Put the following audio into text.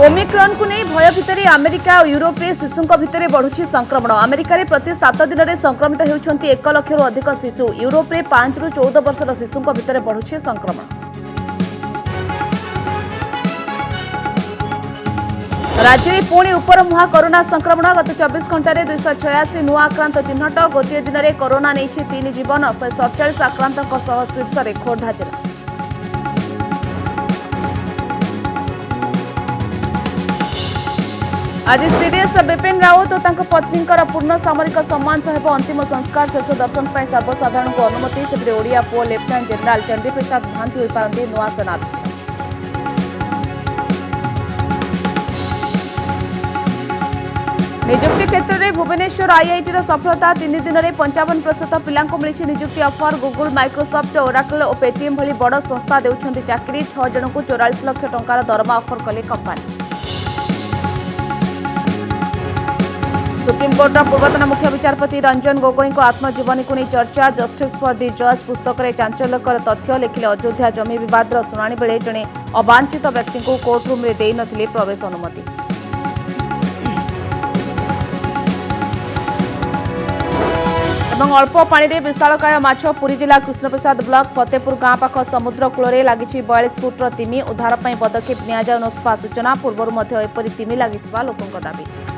Omicron को नहीं भय भितर अमेरिका और यूरोप में शिशुओं भितर बढ़ुछि संक्रमण। अमेरिका रे प्रति 7 दिन में संक्रमित होउछन्ति 1 लाख रु अधिक शिशु। यूरोप में 5 रु 14 वर्षर शिशुओं भितर बढ़ुछि संक्रमण। राज्य में पुणी उपर मुहा कोरोना संक्रमण। गत 24 घंटे 286 नुआ आक्रांत चिन्हट। गोटे दिन में कोरोना नहीं 3 जीवन। 147 आक्रांतों सह शीर्ष में खोर्धा जिला। आज सीडीएस बिपिन रावत और पत्नी पूर्ण सामरिक सम्मान सहित अंतिम संस्कार शेष दर्शन पर सर्वसाधारण को अनुमति। से ओडिया पुओ लेफ्टिनेंट जनरल चंडी प्रसाद महांती हो पारती नुआ सेनाध्यक्ष। निजुक्ति क्षेत्र में भुवनेश्वर आईआईटी सफलता। 3 दिन में 55% पिला मिली निजुक्ति ऑफर। गूगल, माइक्रोसॉफ्ट, ओराकल और पेटीएम भली बड़ संस्था देउछन्ति चाकरी। 6 जन को 44 लाख टंकार दरमा ऑफर कले कंपनी। सुप्रीमकोर्टर पूर्वतन मुख्य विचारपति रंजन गोगोई को आत्मजीवनी को नहीं चर्चा। जस्टिस फॉर दि जज पुस्तक में चांचल्यकर तथ्य लिखिले। अयोध्या जमी विवाद शुणाणी बेले जड़े अवांछित व्यक्ति को कोर्टरूम में देई नथिले प्रवेश अनुमति। अल्प पानी में विशालकाय माछ। पुरी जिला कृष्णप्रसाद ब्लॉक फतेपुर गांव पाख समुद्र कूल में लगी 42 फुट्र तिमी। उद्धार पर पदक्षेप नियाजाउनथिबा सूचना। पूर्व एपरी तिमी लगी लोकों दाबी।